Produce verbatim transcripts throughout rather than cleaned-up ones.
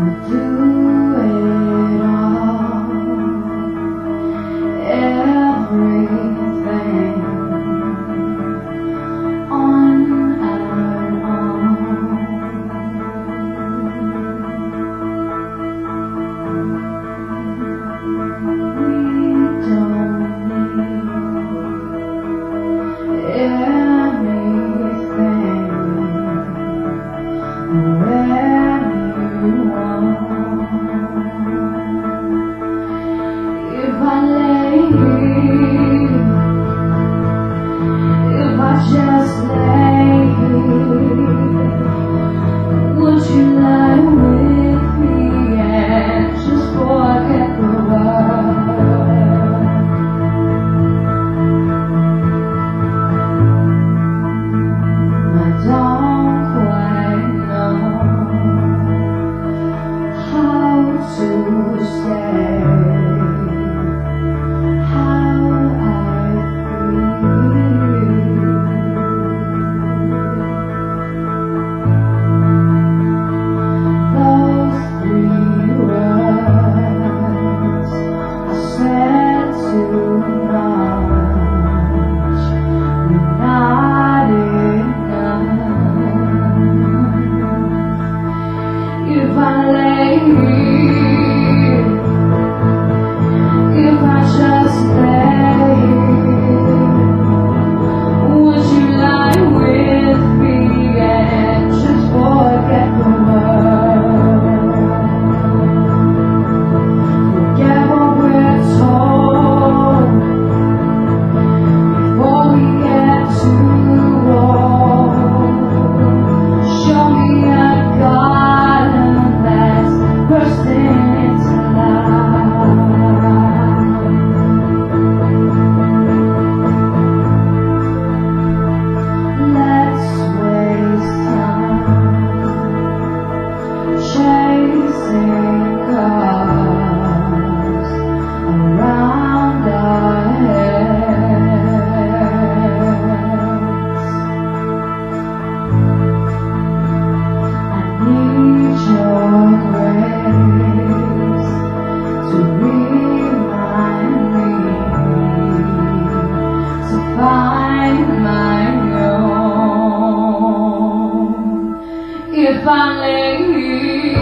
If I lay here,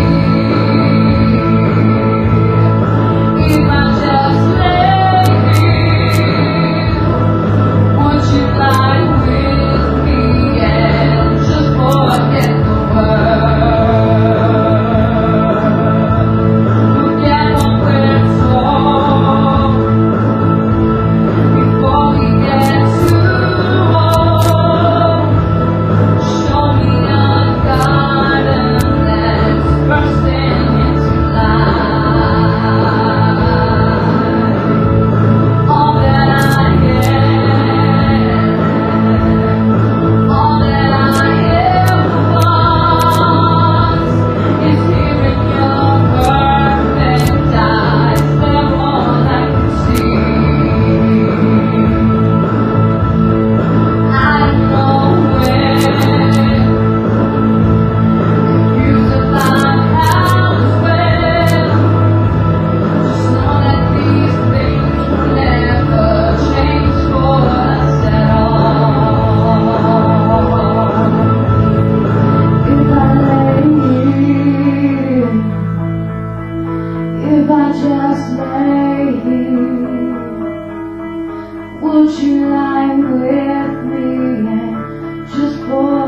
if I just lay here, would you lie with me and just forget the world? Forget what we're told before we get too old. Show me a garden that's bursting into life. All that I am, all that I ever was, is here in your perfect eyes. They're all I can see. I don't know where you survive elsewhere. Just know that these things will never change for us at all. If I lay here, if I just lay here, would you lie with me and just for